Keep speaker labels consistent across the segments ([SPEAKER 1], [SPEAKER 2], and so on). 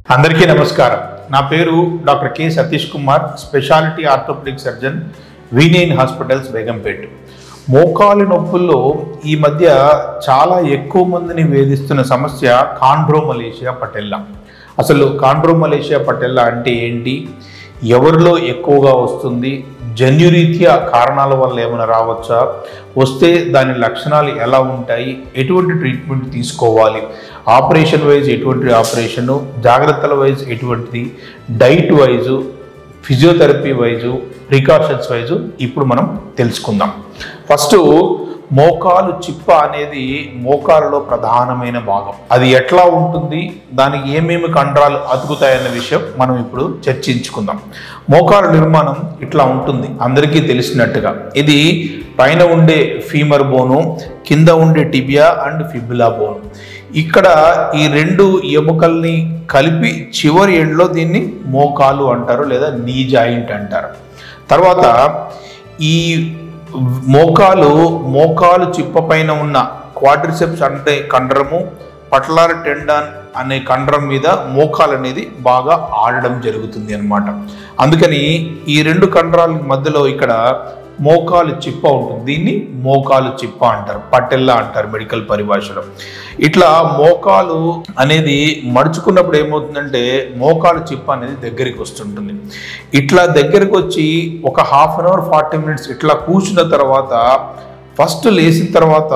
[SPEAKER 1] అందరికీ నమస్కారం. నా పేరు doctor K Satish Kumar, speciality orthopaedic surgeon, V9 hospitals, Begumpet. మోకాలు నొప్పుల్లో ఈ మధ్య చాలా ఎక్కువ మందిని వేధిస్తున్న సమస్య కాండ్రోమలేషియా పటెల్లా. అసలు కాండ్రోమలేషియా పటెల్లా అంటే ఏంటి, ఎవరిలో ఎక్కువగా వస్తుంది, జన్యురీత్యా కారణాల వల్ల ఏమైనా రావచ్చా, వస్తే దాని లక్షణాలు ఎలా ఉంటాయి, ఎటువంటి ట్రీట్మెంట్ తీసుకోవాలి, ఆపరేషన్ వైజ్ ఎటువంటి ఆపరేషను, జాగ్రత్తల వైజ్ ఎటువంటిది, diet wise, physiotherapy wise, precautions wise ఇప్పుడు మనం తెలుసుకుందాం. ఫస్ట్ మోకాలు చిప్ప అనేది మోకాలులో ప్రధానమైన భాగం. అది ఎట్లా ఉంటుంది, దానికి ఏమేమి కండరాలు అతుకుతాయన్న విషయం మనం ఇప్పుడు చర్చించుకుందాం. మోకాలు నిర్మాణం ఇట్లా ఉంటుంది, అందరికీ తెలిసినట్టుగా. ఇది పైన ఉండే ఫీమర్ బోను, కింద ఉండే టిబియా అండ్ ఫిబులా బోను. ఇక్కడ ఈ రెండు ఎముకల్ని కలిపి చివరి ఎండ్లో దీన్ని మోకాలు అంటారు, లేదా నీ జాయింట్ అంటారు. తర్వాత ఈ మోకాలు చిప్ప పైన ఉన్న క్వాడ్రిసెప్స్ అంటే కండరము, పటలార్ టెండాన్ అనే కండరం మీద మోకాలు అనేది బాగా ఆడడం జరుగుతుంది అన్నమాట. అందుకని ఈ రెండు కండరాల మధ్యలో ఇక్కడ మోకాలు చిప్ప ఉంటుంది. దీన్ని మోకాలు చిప్ప అంటారు, పటెల్లా అంటారు మెడికల్ పరిభాషలో. ఇట్లా మోకాలు అనేది మడుచుకున్నప్పుడు ఏమవుతుందంటే మోకాలు చిప్ప అనేది దగ్గరికి వస్తుంటుంది. ఇట్లా దగ్గరికి వచ్చి ఒక 1/2 అవర్ 40 మినిట్స్ ఇట్లా కూర్చున్న తర్వాత, ఫస్ట్ లేచిన తర్వాత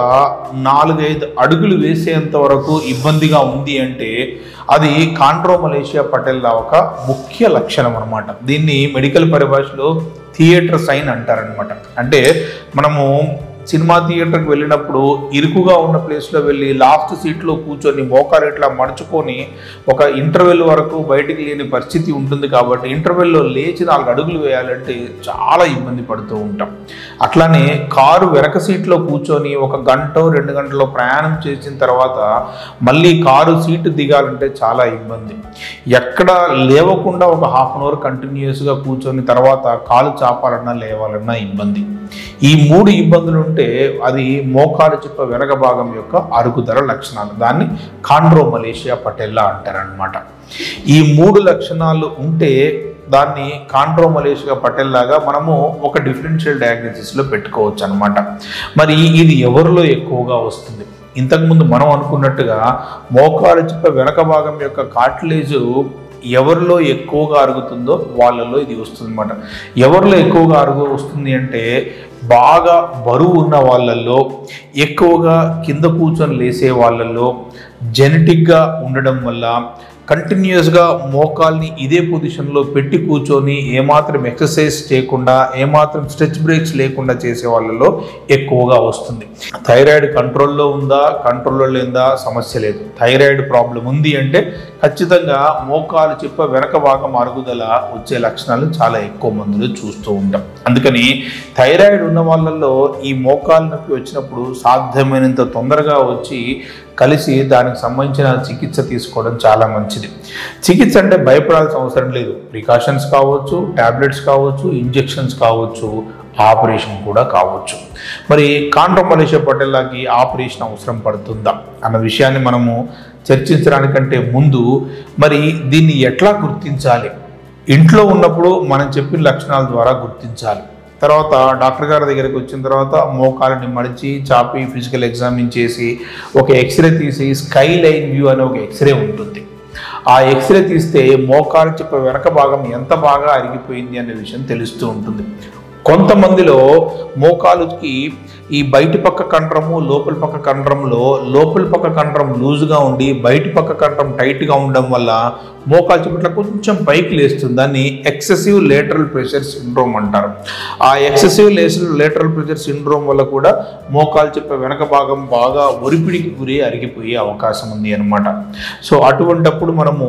[SPEAKER 1] 4-5 అడుగులు వేసేంత వరకు ఇబ్బందిగా ఉంది అంటే అది కాండ్రోమలేషియా పటెల్లా ఒక ముఖ్య లక్షణం అనమాట. దీన్ని మెడికల్ పరిభాషలో థియేటర్ సైన్ అంటారనమాట. అంటే మనము సినిమా థియేటర్కి వెళ్ళినప్పుడు ఇరుకుగా ఉన్న ప్లేస్లో వెళ్ళి లాస్ట్ సీట్లో కూర్చొని మోకాలు ఇట్లా మడుచుకొని ఒక ఇంటర్వెల్ వరకు బయటికి లేని పరిస్థితి ఉంటుంది. కాబట్టి ఇంటర్వెల్లో లేచి 4 అడుగులు వేయాలంటే చాలా ఇబ్బంది పడుతూ ఉంటాం. అట్లానే కారు వెనక సీట్లో కూర్చొని 1 గంట 2 గంటలో ప్రయాణం చేసిన తర్వాత మళ్ళీ కారు సీటు దిగాలంటే చాలా ఇబ్బంది. ఎక్కడ లేవకుండా ఒక 1/2 అవర్ కంటిన్యూస్గా కూర్చొని తర్వాత కాలు చాపాలన్నా లేవాలన్నా ఇబ్బంది. ఈ 3 ఇబ్బందులు ఉంటే అది మోకాలు చిప్ప వెనక భాగం యొక్క అరుగుదల లక్షణాలు. దాన్ని కాండ్రోమలేషియా పటెల్లా అంటారనమాట. ఈ 3 లక్షణాలు ఉంటే దాన్ని కాండ్రోమలేషియా పటెల్లాగా మనము ఒక డిఫరెన్షియల్ డయాగ్నోసిస్లో పెట్టుకోవచ్చు అనమాట. మరి ఇది ఎవరిలో ఎక్కువగా వస్తుంది? ఇంతకుముందు మనం అనుకున్నట్టుగా మోకాలు చిప్ప వెనక భాగం యొక్క కార్టిలేజు ఎవరిలో ఎక్కువగా అరుగుతుందో వాళ్ళలో ఇది వస్తుంది అన్నమాట. ఎవరిలో ఎక్కువగా వస్తుంది అంటే బాగా బరువు ఉన్న వాళ్ళల్లో, ఎక్కువగా కింద కూర్చొని లేసే వాళ్ళల్లో, జెనెటిక్గా ఉండడం వల్ల, కంటిన్యూస్గా మోకాల్ని ఇదే పొజిషన్లో పెట్టి కూర్చొని ఏమాత్రం ఎక్సర్సైజ్ చేయకుండా, ఏమాత్రం స్ట్రెచ్ బ్రేక్స్ లేకుండా చేసే వాళ్ళలో ఎక్కువగా వస్తుంది. థైరాయిడ్ కంట్రోల్లో ఉందా, కంట్రోల్లో లేదా సమస్య లేదు. థైరాయిడ్ ప్రాబ్లం ఉంది అంటే ఖచ్చితంగా మోకాలు చిప్ప వెనక భాగం అరుగుదల వచ్చే లక్షణాలు చాలా ఎక్కువ మందిలో చూస్తూ ఉంటాం. అందుకని థైరాయిడ్ ఉన్న వాళ్ళల్లో ఈ మోకాలు నొప్పి వచ్చినప్పుడు సాధ్యమైనంత తొందరగా వచ్చి కలిసి దానికి సంబంధించిన చికిత్స తీసుకోవడం చాలా మంచిది. చికిత్స అంటే భయపడాల్సిన అవసరం లేదు. ప్రికాషన్స్ కావచ్చు, టాబ్లెట్స్ కావచ్చు, ఇంజెక్షన్స్ కావచ్చు, ఆపరేషన్ కూడా కావచ్చు. మరి కాండ్రోమలేషియా పటెల్లాకి ఆపరేషన్ అవసరం పడుతుందా అన్న విషయాన్ని మనము చర్చించడానికంటే ముందు మరి దీన్ని ఎట్లా గుర్తించాలి? ఇంట్లో ఉన్నప్పుడు మనం చెప్పిన లక్షణాల ద్వారా గుర్తించాలి. తర్వాత డాక్టర్ గారి దగ్గరికి వచ్చిన తర్వాత మోకాలని మడిచి చాపి ఫిజికల్ ఎగ్జామిన్ చేసి ఒక ఎక్స్రే తీసి స్కై లైన్ వ్యూ అనే ఒక ఎక్స్రే ఉంటుంది. ఆ ఎక్స్రే తీస్తే మోకాలు చిప్ప వెనక భాగం ఎంత బాగా అరిగిపోయింది అనే విషయం తెలుస్తూ ఉంటుంది. కొంతమందిలో మోకాలుకి ఈ బయటి పక్క కండరము, లోపల పక్క కండరంలో లోపల పక్క కండరం లూజ్గా ఉండి బయటి పక్క కండరం టైట్గా ఉండడం వల్ల మోకాలు చిప్పట్ల కొంచెం పైకి లేస్తుంది. దాన్ని ఎక్సెసివ్ లేటరల్ ప్రెషర్ సిండ్రోమ్ అంటారు. ఆ ఎక్సెసివ్ లేటరల్ ప్రెషర్ సిండ్రోమ్ వల్ల కూడా మోకాలు చిప్ప వెనక భాగం బాగా ఒరిపిడికి గురి అరిగిపోయే అవకాశం ఉంది అనమాట. సో అటువంటప్పుడు మనము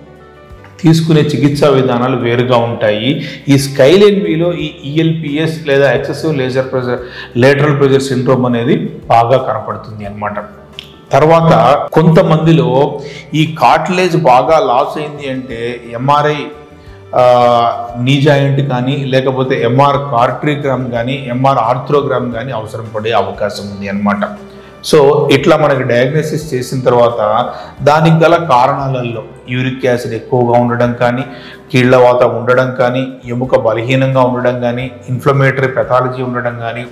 [SPEAKER 1] తీసుకునే చికిత్సా విధానాలు వేరుగా ఉంటాయి. ఈ స్కైలైన్ వీలో ఈ ELPS లేదా ఎక్సెసివ్ లేటరల్ ప్రెషర్ సిండ్రోమ్ అనేది బాగా కనపడుతుంది అన్నమాట. తర్వాత కొంతమందిలో ఈ కార్టిలేజ్ బాగా లాస్ అయింది అంటే MRI నీ జాయింట్ కానీ, లేకపోతే MR కార్ట్రిగ్రామ్ కానీ, MR ఆర్థ్రోగ్రామ్ కానీ అవసరం పడే అవకాశం ఉంది అన్నమాట. సో ఇట్లా మనకి డయాగ్నోసిస్ చేసిన తర్వాత దానికి గల కారణాలలో యూరిక్ యాసిడ్ ఎక్కువగా ఉండడం కానీ, కీళ్లవాత ఉండడం కానీ, ఎముక బలహీనంగా ఉండడం కానీ, ఇన్ఫ్లమేటరీ పెథాలజీ ఉండడం కానీ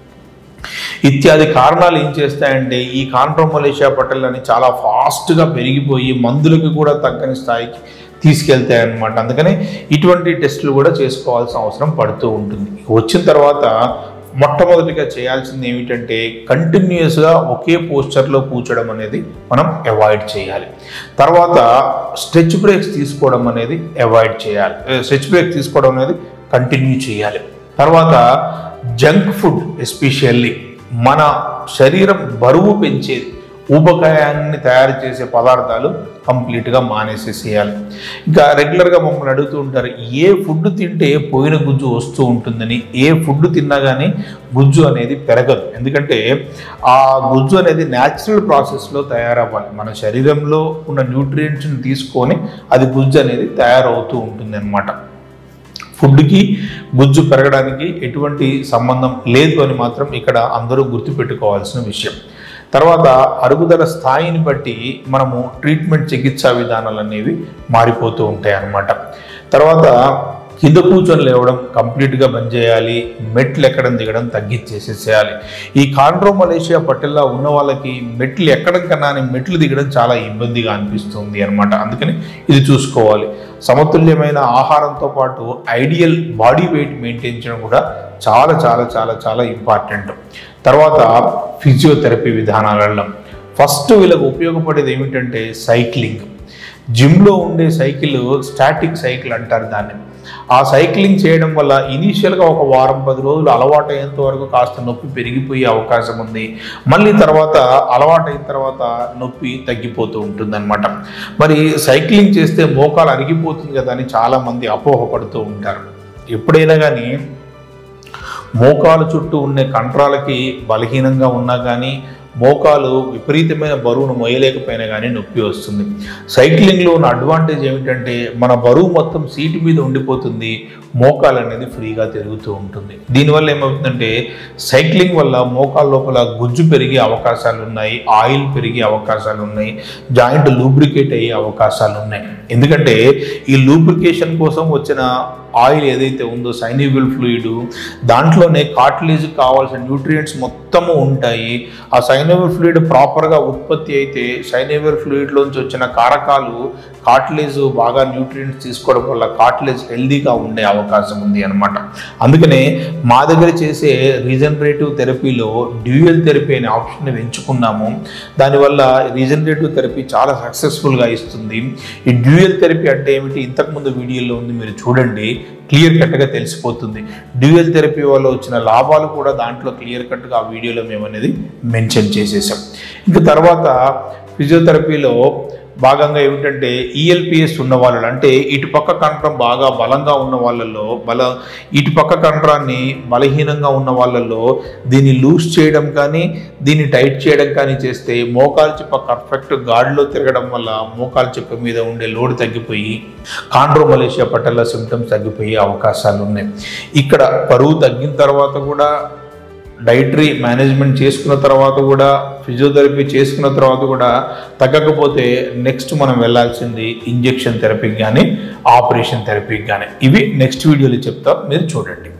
[SPEAKER 1] ఇత్యాది కారణాలు ఏం చేస్తాయంటే ఈ కాండ్రోమలేషియా పటల్ చాలా ఫాస్ట్గా పెరిగిపోయి మందులకి కూడా తగ్గని స్థాయికి తీసుకెళ్తాయి అన్నమాట. అందుకని ఇటువంటి టెస్టులు కూడా చేసుకోవాల్సిన అవసరం పడుతూ ఉంటుంది. వచ్చిన తర్వాత మొట్టమొదటిగా చేయాల్సింది ఏమిటంటే కంటిన్యూస్గా ఒకే పోస్చర్లో కూర్చోడం అనేది మనం అవాయిడ్ చేయాలి. తర్వాత స్ట్రెచ్ బ్రేక్స్ తీసుకోవడం అనేది అవాయిడ్ చేయాలి. స్ట్రెచ్ బ్రేక్ తీసుకోవడం అనేది కంటిన్యూ చేయాలి. తర్వాత జంక్ ఫుడ్ ఎస్పెషల్లీ మన శరీరం బరువు పెంచేది ఊబకాయాన్ని తయారు చేసే పదార్థాలు కంప్లీట్గా మానేసేసేయాలి. ఇంకా రెగ్యులర్గా మమ్మల్ని అడుగుతూ ఉంటారు ఏ ఫుడ్ తింటే పోయిన గుజ్జు వస్తూ ఉంటుందని. ఏ ఫుడ్ తిన్నా కానీ గుజ్జు అనేది పెరగదు. ఎందుకంటే ఆ గుజ్జు అనేది న్యాచురల్ ప్రాసెస్లో తయారవ్వాలి. మన శరీరంలో ఉన్న న్యూట్రియంట్స్ని తీసుకొని అది గుజ్జు అనేది తయారవుతూ ఉంటుంది అన్నమాట. ఫుడ్కి గుజ్జు పెరగడానికి ఎటువంటి సంబంధం లేదు అని మాత్రం ఇక్కడ అందరూ గుర్తుపెట్టుకోవాల్సిన విషయం. తర్వాత అరుగుదల స్థాయిని బట్టి మనము ట్రీట్మెంట్ చికిత్సా విధానాలు అనేవి మారిపోతూ ఉంటాయి అన్నమాట. తర్వాత కింద కూర్చొని లేవడం కంప్లీట్గా బంద్ చేయాలి. మెట్లు ఎక్కడం దిగడం తగ్గించేసేసేయాలి. ఈ కాండ్రోమలేషియా పటెల్లా ఉన్న వాళ్ళకి మెట్లు ఎక్కడం కన్నా మెట్లు దిగడం చాలా ఇబ్బందిగా అనిపిస్తుంది అన్నమాట. అందుకని ఇది చూసుకోవాలి. సమతుల్యమైన ఆహారంతో పాటు ఐడియల్ బాడీ వెయిట్ మెయింటైన్ చేయడం కూడా చాలా చాలా చాలా చాలా ఇంపార్టెంట్. తర్వాత ఫిజియోథెరపీ విధానాలలో ఫస్ట్ వీళ్ళకు ఉపయోగపడేది ఏమిటంటే సైక్లింగ్. జిమ్లో ఉండే సైకిల్ స్టాటిక్ సైకిల్ అంటారు దాన్ని. ఆ సైక్లింగ్ చేయడం వల్ల ఇనీషియల్గా ఒక వారం 10 రోజులు అలవాటు అయ్యేంత వరకు కాస్త నొప్పి పెరిగిపోయే అవకాశం ఉంది. మళ్ళీ తర్వాత అలవాటు అయిన తర్వాత నొప్పి తగ్గిపోతూ ఉంటుందన్నమాట. మరి సైక్లింగ్ చేస్తే మోకాలు అరిగిపోతుంది కదా అని చాలామంది అపోహపడుతూ ఉంటారు. ఎప్పుడైనా కానీ మోకాలు చుట్టూ ఉండే కండరాలకి బలహీనంగా ఉన్నా కానీ మోకాలు విపరీతమైన బరువును మోయలేకపోయినా కానీ నొప్పి వస్తుంది. సైక్లింగ్లో ఉన్న అడ్వాంటేజ్ ఏమిటంటే మన బరువు మొత్తం సీటు మీద ఉండిపోతుంది, మోకాలు అనేది ఫ్రీగా తిరుగుతూ ఉంటుంది. దీనివల్ల ఏమవుతుందంటే సైక్లింగ్ వల్ల మోకాలు లోపల గుజ్జు పెరిగే అవకాశాలు ఉన్నాయి, ఆయిల్ పెరిగే అవకాశాలు ఉన్నాయి, జాయింట్ లూబ్రికేట్ అయ్యే అవకాశాలు ఉన్నాయి. ఎందుకంటే ఈ లూబ్రికేషన్ కోసం వచ్చిన ఆయిల్ ఏదైతే ఉందో సైనోవియల్ ఫ్లూయిడ్ దాంట్లోనే కార్టిలేజ్ కావాల్సిన న్యూట్రియంట్స్ మొత్తము ఉంటాయి. ఆ సైనోవియల్ ఫ్లూయిడ్ ప్రాపర్గా ఉత్పత్తి అయితే సైనోవియల్ ఫ్లూయిడ్లోంచి వచ్చిన కారకాలు కార్టిలేజ్ బాగా న్యూట్రియంట్స్ తీసుకోవడం వల్ల కార్టిలేజ్ హెల్దీగా ఉండే అవకాశం ఉంది అన్నమాట. అందుకనే మా దగ్గర చేసే రీజనరేటివ్ థెరపీలో డ్యూయల్ థెరపీ అనే ఆప్షన్ ఎంచుకున్నాము. దానివల్ల రీజనరేటివ్ థెరపీ చాలా సక్సెస్ఫుల్గా ఇస్తుంది. ఈ డ్యూయల్ థెరపీ అంటే ఏమిటి ఇంతకుముందు వీడియోలో ఉంది, మీరు చూడండి, క్లియర్ కట్గా తెలిసిపోతుంది. డ్యూయల్ థెరపీ వల్ల వచ్చిన లాభాలు కూడా దాంట్లో క్లియర్ కట్గా ఆ వీడియోలో మేము అనేది మెన్షన్ చేసేసాం. ఇంకా తర్వాత ఫిజియోథెరపీలో భాగంగా ఏమిటంటే ఈఎల్పిఎస్ ఉన్న వాళ్ళు అంటే ఇటుపక్క కండరం బాగా బలంగా ఉన్న వాళ్ళల్లో ఇటుపక్క కండరాన్ని బలహీనంగా ఉన్న వాళ్ళల్లో దీన్ని లూజ్ చేయడం కానీ దీన్ని టైట్ చేయడం కానీ చేస్తే మోకాలు చిప్ప పర్ఫెక్ట్ గాడిలో తిరగడం వల్ల మోకాలు చిప్ప మీద ఉండే లోడ్ తగ్గిపోయి కాండ్రోమలేషియా పటెల్లా సిమ్టమ్స్ తగ్గిపోయే అవకాశాలు ఉన్నాయి. ఇక్కడ బరువు తగ్గిన తర్వాత కూడా డైటరీ మేనేజ్మెంట్ చేసుకున్న తర్వాత కూడా ఫిజియోథెరపీ చేసుకున్న తర్వాత కూడా తగ్గకపోతే నెక్స్ట్ మనం వెళ్ళాల్సింది ఇంజెక్షన్ థెరపీకి కానీ ఆపరేషన్ థెరపీకి కానీ. ఇవి నెక్స్ట్ వీడియోలో చెప్తా, మీరు చూడండి.